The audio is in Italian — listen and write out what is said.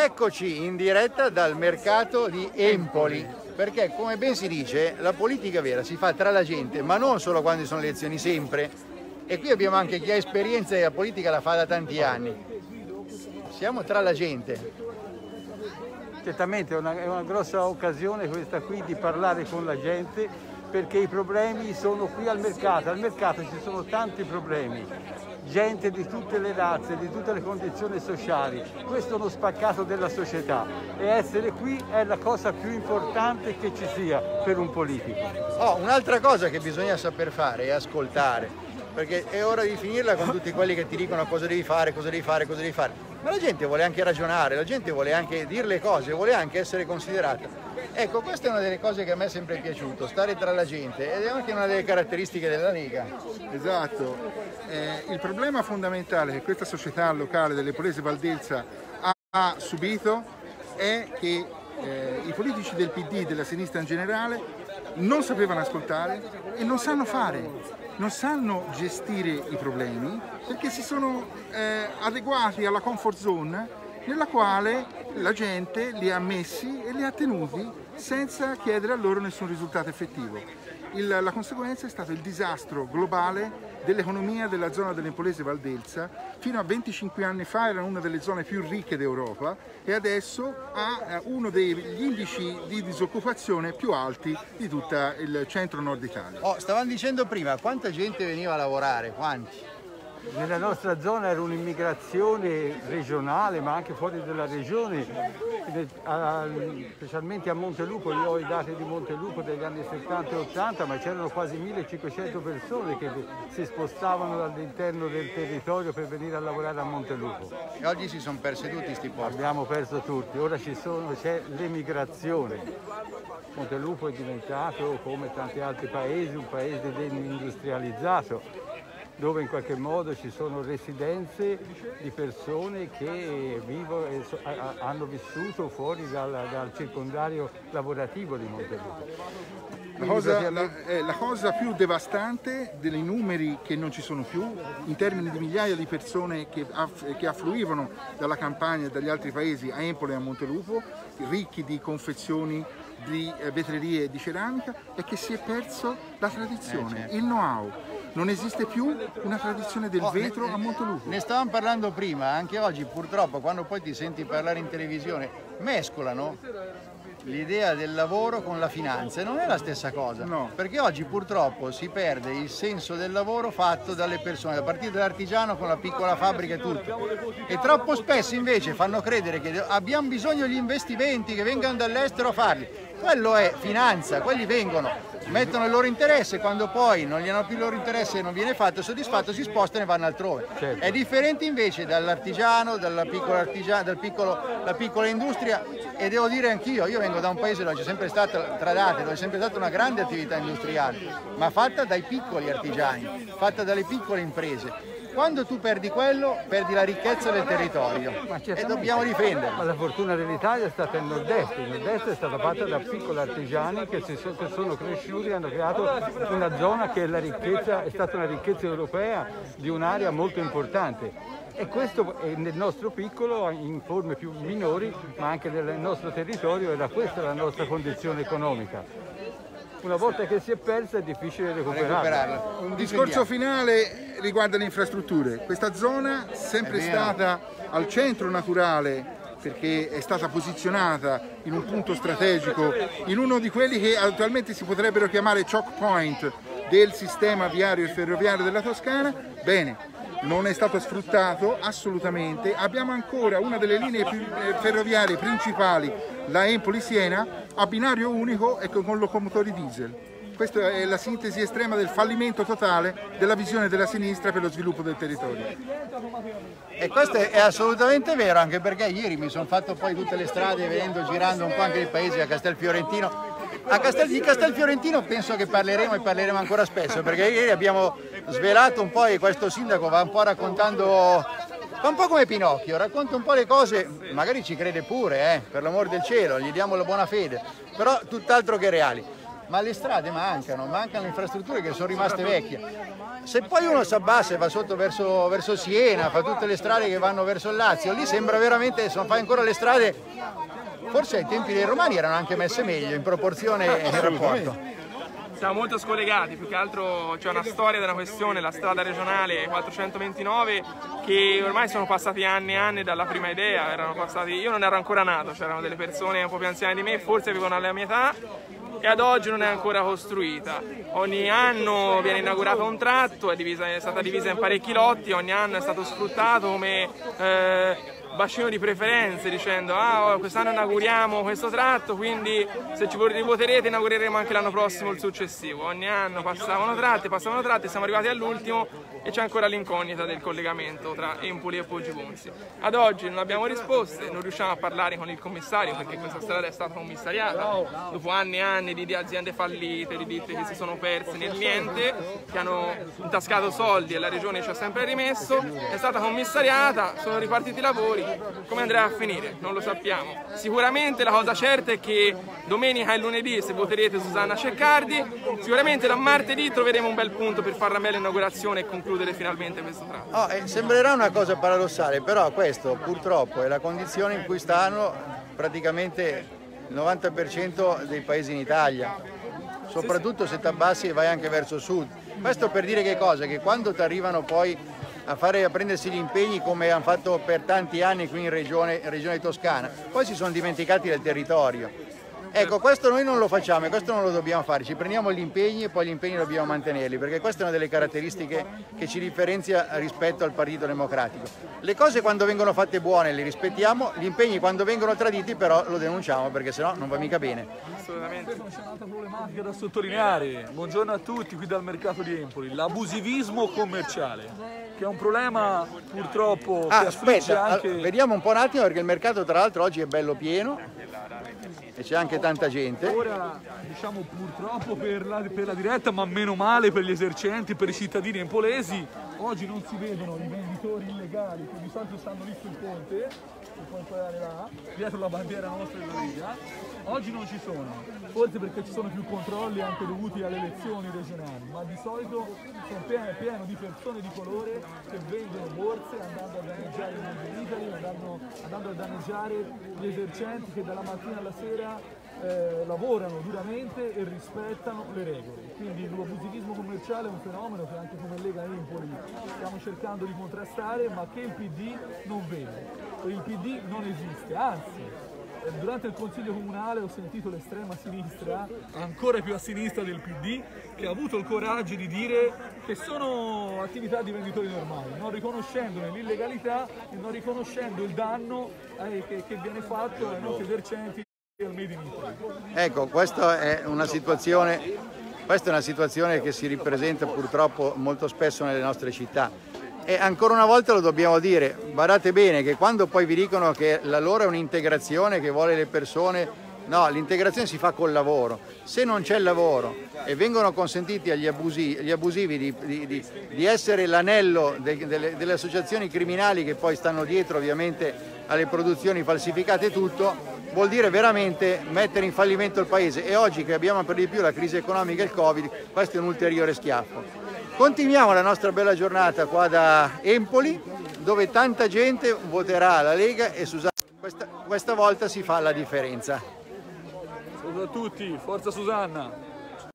Eccoci in diretta dal mercato di Empoli, perché come ben si dice la politica vera si fa tra la gente, ma non solo quando ci sono le elezioni, sempre. E qui abbiamo anche chi ha esperienza della politica, la fa da tanti anni. Siamo tra la gente. Certamente è una grossa occasione questa qui di parlare con la gente, perché i problemi sono qui al mercato ci sono tanti problemi, gente di tutte le razze, di tutte le condizioni sociali, questo è uno spaccato della società e essere qui è la cosa più importante che ci sia per un politico. Un'altra cosa che bisogna saper fare è ascoltare, perché è ora di finirla con tutti quelli che ti dicono cosa devi fare, cosa devi fare, cosa devi fare. Ma la gente vuole anche ragionare, la gente vuole anche dire le cose, vuole anche essere considerata. Ecco, questa è una delle cose che a me è sempre piaciuto, stare tra la gente, ed è anche una delle caratteristiche della Lega. Esatto, il problema fondamentale che questa società locale dell'Empolese Valdelsa ha subito è che i politici del PD, della sinistra in generale, non sapevano ascoltare e non sanno fare, non sanno gestire i problemi perché si sono adeguati alla comfort zone nella quale la gente li ha messi e li ha tenuti senza chiedere a loro nessun risultato effettivo. La conseguenza è stato il disastro globale dell'economia della zona dell'Empolese Valdelsa. Fino a 25 anni fa era una delle zone più ricche d'Europa e adesso ha uno degli indici di disoccupazione più alti di tutto il centro-nord Italia. Stavamo dicendo prima, quanta gente veniva a lavorare? Quanti? Nella nostra zona era un'immigrazione regionale, ma anche fuori dalla regione, specialmente a Montelupo. Io ho i dati di Montelupo degli anni 70 e 80, ma c'erano quasi 1500 persone che si spostavano dall'interno del territorio per venire a lavorare a Montelupo. E oggi si sono persi tutti questi posti. Abbiamo perso tutti, ora c'è l'emigrazione. Montelupo è diventato, come tanti altri paesi, un paese industrializzato, dove in qualche modo ci sono residenze di persone che hanno vissuto fuori dal circondario lavorativo di Montelupo. La cosa più devastante dei numeri che non ci sono più, in termini di migliaia di persone che affluivano dalla Campania e dagli altri paesi a Empoli e a Montelupo, ricchi di confezioni, di vetrerie e di ceramica, è che si è perso la tradizione, il know-how. Non esiste più una tradizione del vetro a Montelupo. Ne stavamo parlando prima, anche oggi purtroppo quando poi ti senti parlare in televisione mescolano l'idea del lavoro con la finanza e non è la stessa cosa, no. Perché oggi purtroppo si perde il senso del lavoro fatto dalle persone, a partire dall'artigiano con la piccola fabbrica e tutto, e troppo spesso invece fanno credere che abbiamo bisogno di investimenti che vengano dall'estero a farli. Quello è finanza, quelli vengono, mettono il loro interesse, quando poi non gli hanno più il loro interesse e non viene fatto soddisfatto, si spostano e vanno altrove. Certo. È differente invece dall'artigiano, la piccola industria, e devo dire anch'io, io vengo da un paese dove c'è sempre stata, Tradate, dove c'è sempre stata una grande attività industriale, ma fatta dai piccoli artigiani, fatta dalle piccole imprese. Quando tu perdi quello, perdi la ricchezza del territorio e dobbiamo difenderlo. Ma la fortuna dell'Italia è stata il nord-est è stata fatta da piccoli artigiani che sono cresciuti e hanno creato una zona che è stata una ricchezza europea di un'area molto importante. E questo è nel nostro piccolo, in forme più minori, ma anche nel nostro territorio, era questa la nostra condizione economica. Una volta che si è persa è difficile recuperarla. Un discorso finale riguarda le infrastrutture. Questa zona è sempre stata al centro naturale perché è stata posizionata in un punto strategico, in uno di quelli che attualmente si potrebbero chiamare choke point del sistema viario e ferroviario della Toscana. Bene, non è stato sfruttato assolutamente. Abbiamo ancora una delle linee ferroviarie principali, la Empoli-Siena, a binario unico e con locomotori diesel. Questa è la sintesi estrema del fallimento totale della visione della sinistra per lo sviluppo del territorio. E questo è assolutamente vero, anche perché ieri mi sono fatto poi tutte le strade girando un po' anche il paese a Castelfiorentino. Di Castelfiorentino penso che parleremo ancora spesso, perché ieri abbiamo svelato un po' e questo sindaco va un po' raccontando, fa un po' come Pinocchio, racconta un po' le cose, magari ci crede pure, per l'amor del cielo, gli diamo la buona fede, però tutt'altro che reali. ma le strade mancano le infrastrutture che sono rimaste vecchie. Se poi uno si abbassa e va sotto verso Siena, fa tutte le strade che vanno verso il Lazio, lì sembra veramente, fa ancora le strade, forse ai tempi dei Romani erano anche messe meglio in proporzione e nel rapporto. Siamo molto scollegati, più che altro c'è una storia della questione, la strada regionale 429, che ormai sono passati anni e anni dalla prima idea, io non ero ancora nato, c'erano delle persone un po' più anziane di me, forse avevano la mia età, e ad oggi non è ancora costruita. Ogni anno viene inaugurato un tratto, è stata divisa in parecchi lotti, ogni anno è stato sfruttato come bacino di preferenze, dicendo quest'anno inauguriamo questo tratto, quindi se ci voterete inaugureremo anche l'anno prossimo il successivo. Ogni anno passavano tratti, siamo arrivati all'ultimo e c'è ancora l'incognita del collegamento tra Empoli e Poggibonsi. Ad oggi non abbiamo risposte, non riusciamo a parlare con il commissario perché questa strada è stata commissariata dopo anni e anni di aziende fallite, di ditte che si sono perse nel niente, che hanno intascato soldi e la regione ci ha sempre rimesso, è stata commissariata, sono ripartiti i lavori. Come andrà a finire? Non lo sappiamo. Sicuramente la cosa certa è che domenica e lunedì, se voterete Susanna Ceccardi, sicuramente da martedì troveremo un bel punto per fare la bella inaugurazione e concludere finalmente questo tratto. Sembrerà una cosa paradossale, però questo purtroppo è la condizione in cui stanno praticamente il 90% dei paesi in Italia, soprattutto se ti abbassi e vai anche verso sud. Questo per dire che cosa? Che quando ti arrivano poi a prendersi gli impegni come hanno fatto per tanti anni qui in regione Toscana, poi si sono dimenticati del territorio. Ecco, questo noi non lo facciamo e questo non lo dobbiamo fare, ci prendiamo gli impegni e poi gli impegni dobbiamo mantenerli, perché questa è una delle caratteristiche che ci differenzia rispetto al Partito Democratico. Le cose quando vengono fatte buone le rispettiamo, gli impegni quando vengono traditi però lo denunciamo, perché sennò non va mica bene. Assolutamente. C'è un'altra problematica da sottolineare, buongiorno a tutti qui dal mercato di Empoli, l'abusivismo commerciale, che è un problema purtroppo che affligge anche... Vediamo un po' un attimo, perché il mercato tra l'altro oggi è bello pieno e c'è anche tanta gente. Ora diciamo purtroppo per la diretta, ma meno male per gli esercenti, per i cittadini empolesi, oggi non si vedono i venditori illegali che di solito stanno lì sul ponte, si può inquadrare là, dietro la bandiera nostra della Lega. Oggi non ci sono, forse perché ci sono più controlli anche dovuti alle elezioni regionali, ma di solito sono pieno di persone di colore che vendono borse andando a danneggiare il Made in Italy, andando a danneggiare gli esercenti che dalla mattina alla sera lavorano duramente e rispettano le regole. Quindi l'abusivismo commerciale è un fenomeno che anche come Lega Empoli stiamo cercando di contrastare, ma che il PD non vede. Il PD non esiste, anzi durante il Consiglio Comunale ho sentito l'estrema sinistra, ancora più a sinistra del PD, che ha avuto il coraggio di dire che sono attività di venditori normali, non riconoscendone l'illegalità e non riconoscendo il danno che viene fatto ai nostri esercenti e al Made in Italy. Ecco, questa è una situazione che si ripresenta purtroppo molto spesso nelle nostre città. E ancora una volta lo dobbiamo dire, badate bene che quando poi vi dicono che la loro è un'integrazione che vuole le persone, no, l'integrazione si fa col lavoro. Se non c'è il lavoro e vengono consentiti agli abusivi di essere l'anello delle associazioni criminali che poi stanno dietro ovviamente alle produzioni falsificate e tutto, vuol dire veramente mettere in fallimento il paese, e oggi che abbiamo per di più la crisi economica e il Covid, questo è un ulteriore schiaffo. Continuiamo la nostra bella giornata qua da Empoli, dove tanta gente voterà la Lega e Susanna questa volta si fa la differenza. Saluto a tutti, forza Susanna!